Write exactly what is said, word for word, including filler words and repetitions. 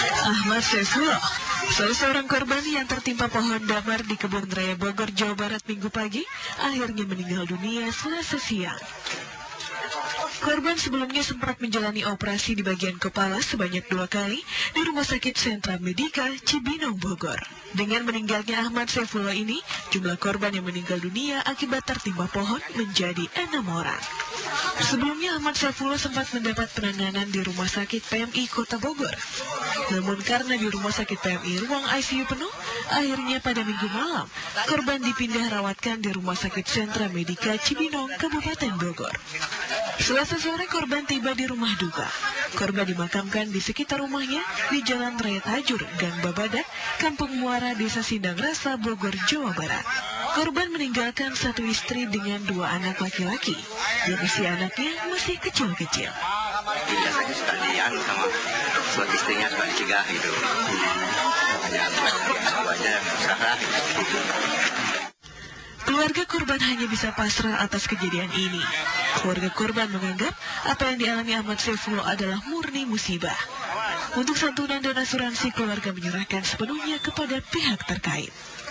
Ahmad Saifullah, salah seorang korban yang tertimpa pohon damar di Kebun Raya Bogor, Jawa Barat Minggu pagi, akhirnya meninggal dunia Selasa siang. Korban sebelumnya sempat menjalani operasi di bagian kepala sebanyak dua kali di Rumah Sakit Sentra Medika, Cibinong, Bogor. Dengan meninggalnya Ahmad Saifullah ini, jumlah korban yang meninggal dunia akibat tertimpa pohon menjadi enam orang. Sebelumnya Ahmad Saifullah sempat mendapat penanganan di Rumah Sakit P M I Kota Bogor. Namun karena di Rumah Sakit P M I ruang I C U penuh, akhirnya pada Minggu malam, korban dipindah rawatkan di Rumah Sakit Sentra Medika Cibinong, Kabupaten Bogor. Selasa sore korban tiba di rumah duka. Korban dimakamkan di sekitar rumahnya di Jalan Raya Tajur, Gang Babadak, Kampung Muara, Desa Sindang Rasa, Bogor, Jawa Barat. Korban meninggalkan satu istri dengan dua anak laki-laki, yang usia anaknya masih kecil-kecil. Biasanya suka dian sama buat istrinya suka dicegah gitu. Hanya aku aja usaha gitu. Keluarga korban hanya bisa pasrah atas kejadian ini. Keluarga korban menganggap apa yang dialami Ahmad Saifullah adalah murni musibah. Untuk santunan dan asuransi, keluarga menyerahkan sepenuhnya kepada pihak terkait.